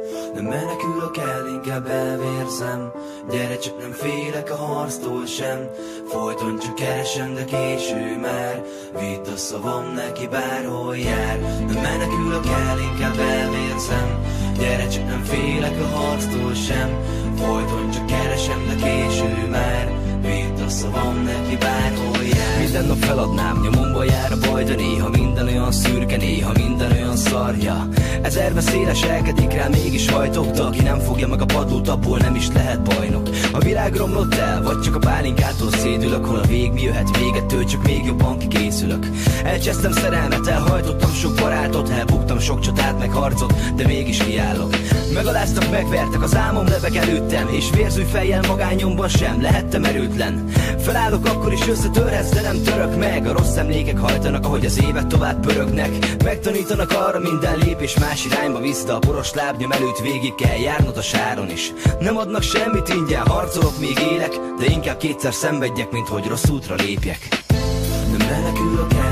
Nem menekülök el, inkább elvérzem. Gyere, csak nem félek a harctól sem. Folyton csak keresem, de késő már. Vidd a szavam neki, bárhol jár. Nem menekülök el, inkább elvérzem. Gyere, csak nem félek a harctól sem. Folyton csak keresem, de késő már. Vidd a szavam neki, bárhol jár. Minden nap feladnám, nyomomba jár a baj, de néha minden olyan szürke, néha minden olyan szarja. Ezerbe széles elkedik rá, mégis hajtokta. Aki nem fogja meg a padlót, abból nem is lehet bajnok. A világ romlott el, vagy csak a pálinkától szédülök. Hol a vég, mi jöhet végettől, csak még jobban kikészülök. Elcsesztem szerelmet, elhajtottam sok barátot, elbuktam sok csatát, meg harcot, de mégis kiállok. Megaláztak, megvertek, az álmom lebeg előttem, és vérző fejjel magányomban sem lehettem erőtlen. Felállok, akkor is összetörhetsz, de nem török meg. A rossz emlékek hajtanak, ahogy az évek tovább pörögnek. Megtanítanak arra, minden lépés más irányba visz, de a poros lábnyom előtt végig kell járnod a sáron is. Nem adnak semmit ingyen, harcolok, még élek, de inkább kétszer szenvedjek, mint hogy rossz útra lépjek. Nem menekülök el.